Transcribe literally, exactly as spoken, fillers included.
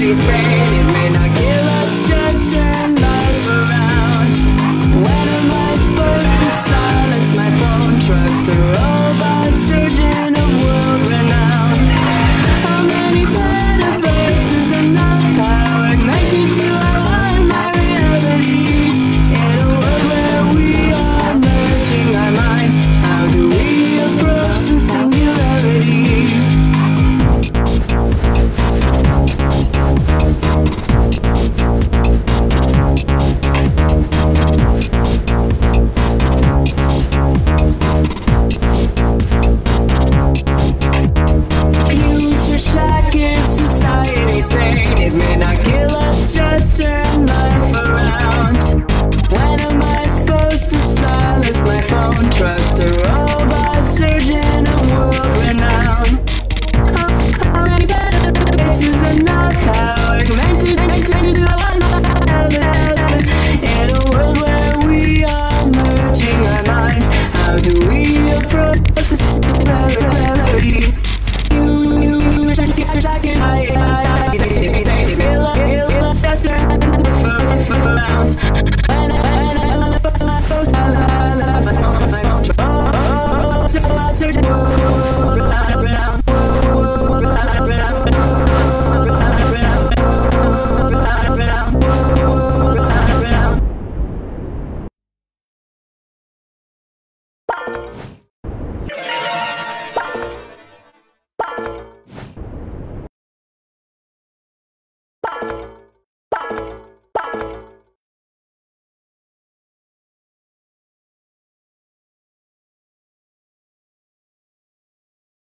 society's pain. It may not kill us, just turn life around. When am I supposed to silence my phone? Trust a robot surgeon of world renown. How many petabytes is enough power connected to our my reality? In a world where we are merging our minds, how do we approach the singularity? Future shock is society's pain. It may not kill us, just turn life around. When am I supposed to silence my phone? Trust a robot surgeon of world renown. How, how many petabytes is enough? How augmented to our knowledge? In a world where we are merging our minds, how do we approach the singularity? Surgeon